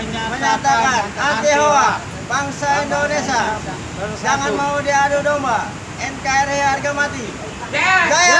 menyatakan anti hoak bangsa Indonesia, jangan mau diadu domba. NKRI harga mati. Jaya!